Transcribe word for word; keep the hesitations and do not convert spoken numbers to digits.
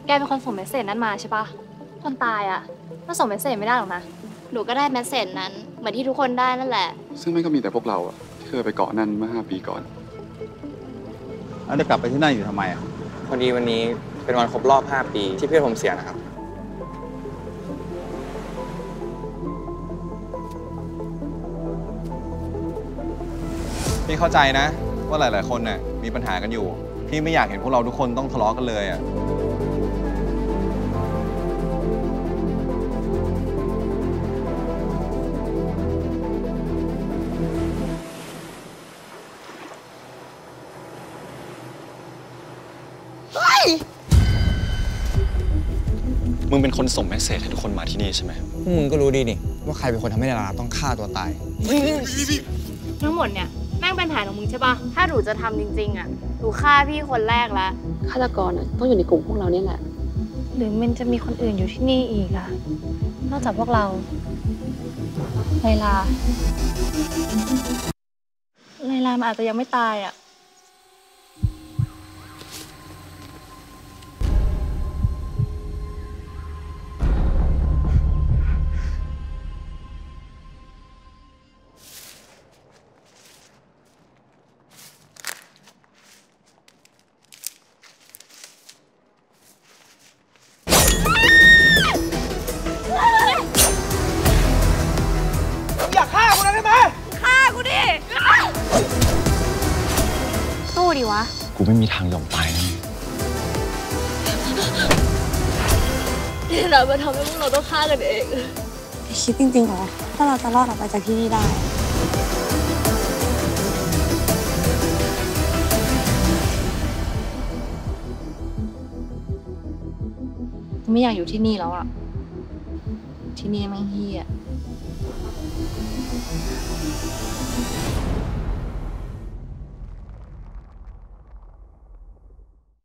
แกเป็นคนส่งเมสเซจนั้นมาใช่ปะคนตายอ่ะมันส่งเมสเซจไม่ได้หรอกนะหนูก็ได้เมสเซจนั้นเหมือนที่ทุกคนได้นั่นแหละซึ่งไม่ก็มีแต่พวกเราอะที่เคยไปเกาะนั่นเมื่อห้าปีก่อนแล้วจะกลับไปที่นั่นอยู่ทำไมอ่ะพอดีวันนี้เป็นวันครบรอบห้าปีที่เพื่อนผมเสียนะครับพี่เข้าใจนะว่าหลายๆคนน่ะมีปัญหากันอยู่พี่ไม่อยากเห็นพวกเราทุกคนต้องทะเลาะกันเลยอ่ะมึงเป็นคนส่งเมสเซจให้ทุกคนมาที่นี่ใช่ไหมมึงก็รู้ดีนี่ว่าใครเป็นคนทำให้ดาราต้องฆ่าตัวตายทั้งหมดเนี่ยแม่งเป็นแผนของมึงใช่ปะถ้าหนูจะทำจริงๆอ่ะหนูฆ่าพี่คนแรกแล้วฆาตกรอ่ะต้องอยู่ในกลุ่มพวกเราเนี่ยแหละหรือมันจะมีคนอื่นอยู่ที่นี่อีกอ่ะนอกจากพวกเราไลลาไลลามันอาจจะยังไม่ตายอ่ะสู้ดิวะกูไม่มีทางยอมตายแน่นี่เรามาทำให้พวกเราต้องฆ่ากันเองคิดจริงๆเหรอถ้าเราจะรอดออกไปจากที่นี่ได้ไม่อยากอยู่ที่นี่แล้วอ่ะที่นี่มันเหี้ย